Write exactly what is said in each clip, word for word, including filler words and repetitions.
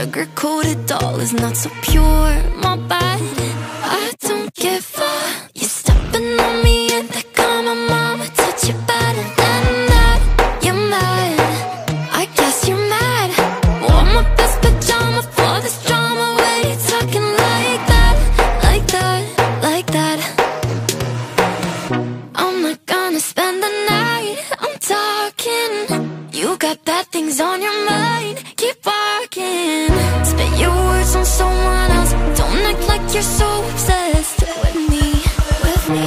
sugar-coated doll is not so pure. My bad, I don't give a. You're stepping on me and that come on, mama, touch you better than that. You're mad, I guess you're mad. Wore my best pajama for this drama. Why you talking like that, like that, like that? I'm not gonna spend the night, I'm talking. You got bad things on your mind, keep walking. Spit your words on someone else. Don't act like you're so obsessed with me, with me.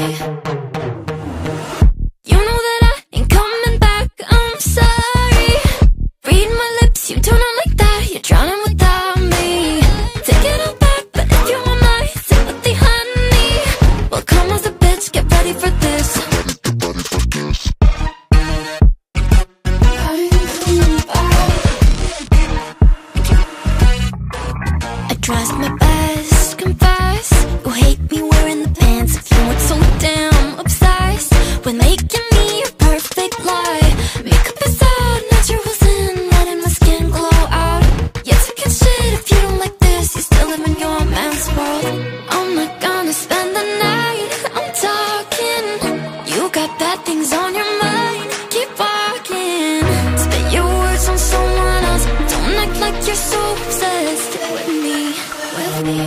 You know that I ain't coming back, I'm sorry. Read my lips, you do not like that. You're drowning without me. Take it all back, but if you want my sympathy, honey, well, come as a bitch, get ready for this. Tries my best, confess. You hate me wearing the pants. You weren't so damn obsessed with making me your perfect lie. Makeup is out, naturals in, letting my skin glow out. You're talking shit if you don't like this. You still live in your man's world. I'm not gonna spend the night, I'm talking. You got bad things on your mind, keep walking. Spit your words on someone else. Don't act like you're so obsessed with me, with me.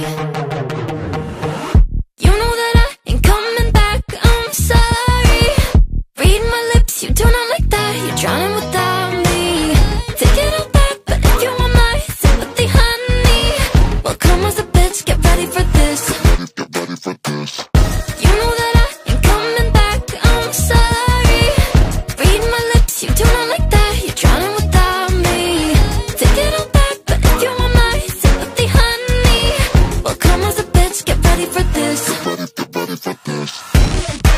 You know that I ain't coming back, I'm sorry. Read my lips, you do not like that. You're drowning without me. Take it all back, but if you want my sympathy, honey, well, come as a bitch, get ready for this. Get ready for this. You know that I ain't coming back, I'm sorry. Read my lips, you do not like that. You're drowning without me. Take it all back, but if you want my sympathy, honey, well, come as a bitch, get ready for this. Get ready, get ready for this.